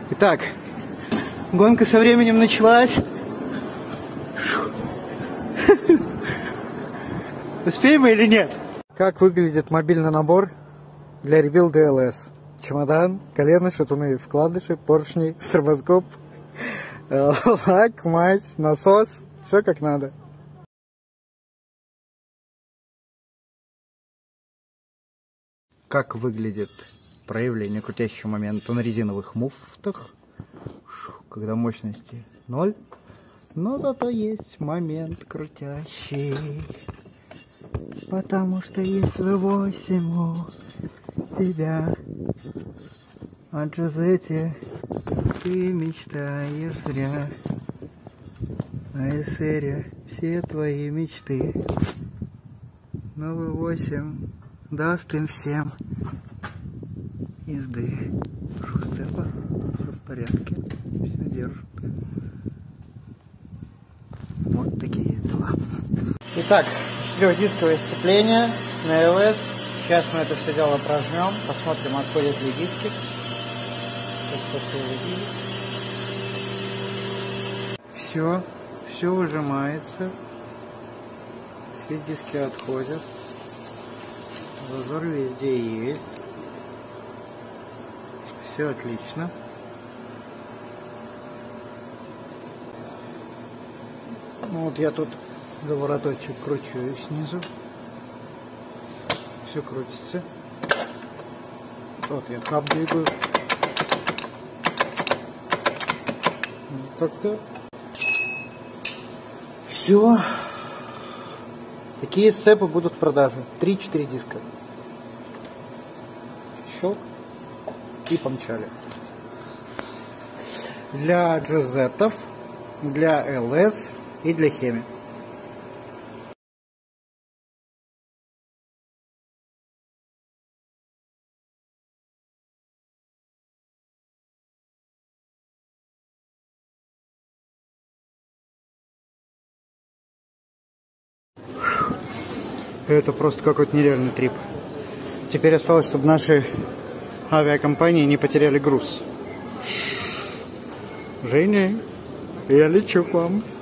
Итак, гонка со временем началась. Успеем мы или нет? Как выглядит мобильный набор для ребилда ЛС? Чемодан, колено, шатуны, вкладыши, поршни, стробоскоп, лак, мазь, насос. Все как надо. Как выглядит проявление крутящего момента на резиновых муфтах, когда мощности 0, но зато есть момент крутящий, потому что есть V8 у тебя. О Джузетте ты мечтаешь зря, а эсере все твои мечты, но V8 даст им всем езды. Шусцепа, все в порядке, все держит. Вот такие дела. Итак, 4-дисковое сцепление на ЛС. Сейчас мы это все дело прожмем, посмотрим, отходят ли диски. Все выжимается, все диски отходят. Зазор везде есть. Все отлично. Ну, вот я тут завороточек кручу снизу. Все крутится. Вот я хаб двигаю. Вот так-то. Все. Такие сцепы будут в продаже. 3-4 диска. Щелк. И помчали. Для Джузеттов, для ЛС и для Хеми. Это просто какой-то нереальный трип. Теперь осталось, чтобы наши авиакомпании не потеряли груз. Женя, я лечу к вам.